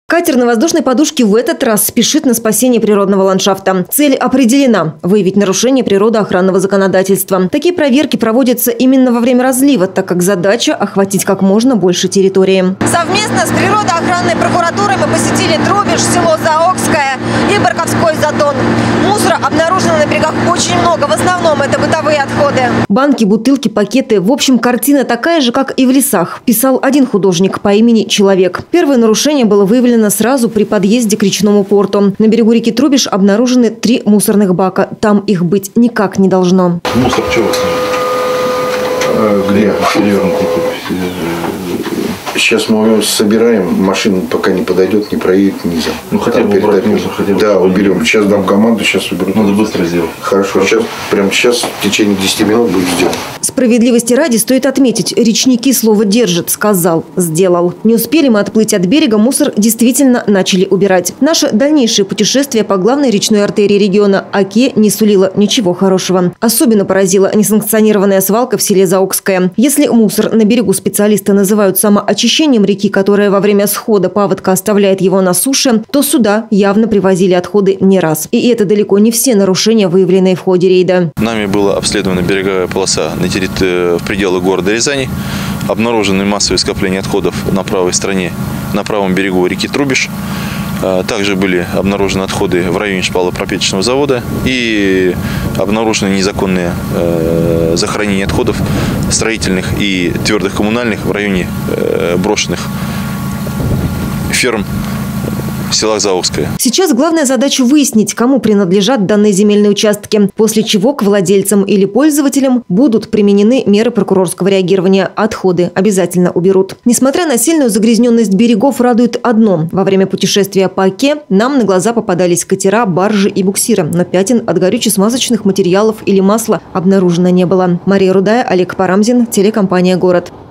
Катер на воздушной подушке в этот раз спешит на спасение природного ландшафта. Цель определена – выявить нарушение природоохранного законодательства. Такие проверки проводятся именно во время разлива, так как задача – охватить как можно больше территории. Совместно с природоохранной прокуратурой мы посетили Трубеж, село Заокское и Барковской затон. Мусора обнаружено на берегах очень много, в основном это бытовые отходы. Банки, бутылки, пакеты – в общем, картина такая же, как и в лесах, писал один художник по имени Человек. Первое нарушение было выявлено сразу при подъезде к речному порту. На берегу реки Трубеж обнаружены 3 мусорных бака. Там их быть никак не должно. Мусор чего? Где? Сейчас мы его собираем, машина пока не подойдет, не проедет низом. Ну хотя бы убрать мусор, хотя бы. Да, уберем. Сейчас дам команду, сейчас уберу. Надо быстро сделать. Хорошо. Сейчас, прямо сейчас, в течение 10 минут будет сделано. Справедливости ради стоит отметить, речники слово держат, сказал, сделал. Не успели мы отплыть от берега, мусор действительно начали убирать. Наше дальнейшее путешествие по главной речной артерии региона Оке не сулило ничего хорошего. Особенно поразила несанкционированная свалка в селе Заокское. Если мусор на берегу специалисты называют самоочищением реки, которая во время схода паводка оставляет его на суше, то сюда явно привозили отходы не раз. И это далеко не все нарушения, выявленные в ходе рейда. Нами была обследована береговая полоса в пределах города Рязани. Обнаружены массовые скопления отходов на правой стороне, на правом берегу реки Трубеж. Также были обнаружены отходы в районе шпалопропечечного завода и обнаружены незаконные захоронения отходов строительных и твердых коммунальных в районе брошенных ферм в селах Заокское. Сейчас главная задача выяснить, кому принадлежат данные земельные участки, после чего к владельцам или пользователям будут применены меры прокурорского реагирования. Отходы обязательно уберут. Несмотря на сильную загрязненность берегов, радует одно. Во время путешествия по Оке нам на глаза попадались катера, баржи и буксиры, но пятен от горюче-смазочных материалов или масла обнаружено не было. Мария Рудая, Олег Парамзин, телекомпания «Город».